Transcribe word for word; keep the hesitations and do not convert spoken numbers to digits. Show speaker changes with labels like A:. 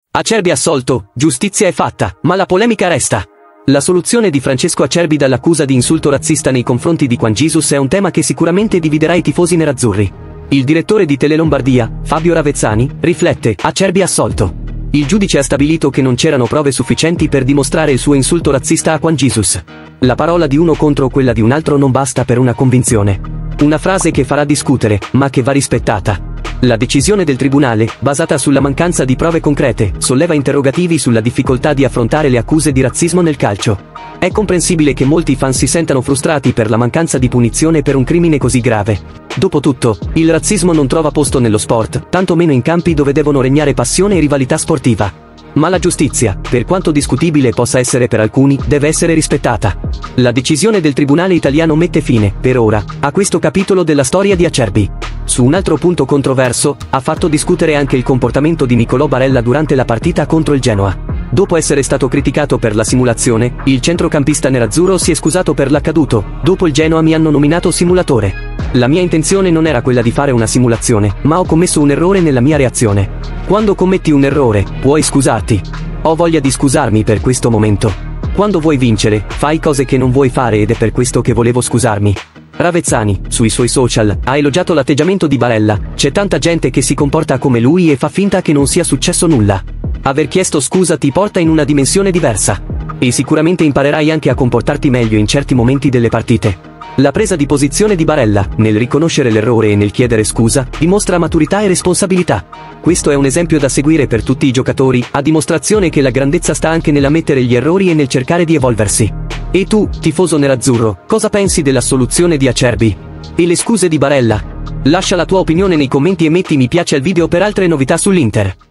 A: Acerbi assolto, giustizia è fatta, ma la polemica resta. La soluzione di Francesco Acerbi dall'accusa di insulto razzista nei confronti di Juan Jesus è un tema che sicuramente dividerà i tifosi nerazzurri. Il direttore di Tele Lombardia, Fabio Ravezzani, riflette: Acerbi assolto. Il giudice ha stabilito che non c'erano prove sufficienti per dimostrare il suo insulto razzista a Juan Jesus. La parola di uno contro quella di un altro non basta per una convinzione. Una frase che farà discutere, ma che va rispettata. La decisione del tribunale, basata sulla mancanza di prove concrete, solleva interrogativi sulla difficoltà di affrontare le accuse di razzismo nel calcio. È comprensibile che molti fan si sentano frustrati per la mancanza di punizione per un crimine così grave. Dopotutto, il razzismo non trova posto nello sport, tanto meno in campi dove devono regnare passione e rivalità sportiva. Ma la giustizia, per quanto discutibile possa essere per alcuni, deve essere rispettata. La decisione del tribunale italiano mette fine, per ora, a questo capitolo della storia di Acerbi. Su un altro punto controverso, ha fatto discutere anche il comportamento di Nicolò Barella durante la partita contro il Genoa. Dopo essere stato criticato per la simulazione, il centrocampista nerazzurro si è scusato per l'accaduto: dopo il Genoa mi hanno nominato simulatore. La mia intenzione non era quella di fare una simulazione, ma ho commesso un errore nella mia reazione. Quando commetti un errore, puoi scusarti. Ho voglia di scusarmi per questo momento. Quando vuoi vincere, fai cose che non vuoi fare ed è per questo che volevo scusarmi. Ravezzani, sui suoi social, ha elogiato l'atteggiamento di Barella: c'è tanta gente che si comporta come lui e fa finta che non sia successo nulla. Aver chiesto scusa ti porta in una dimensione diversa. E sicuramente imparerai anche a comportarti meglio in certi momenti delle partite. La presa di posizione di Barella, nel riconoscere l'errore e nel chiedere scusa, dimostra maturità e responsabilità. Questo è un esempio da seguire per tutti i giocatori, a dimostrazione che la grandezza sta anche nell'ammettere gli errori e nel cercare di evolversi. E tu, tifoso nerazzurro, cosa pensi della soluzione di Acerbi? E le scuse di Barella? Lascia la tua opinione nei commenti e metti mi piace al video per altre novità sull'Inter.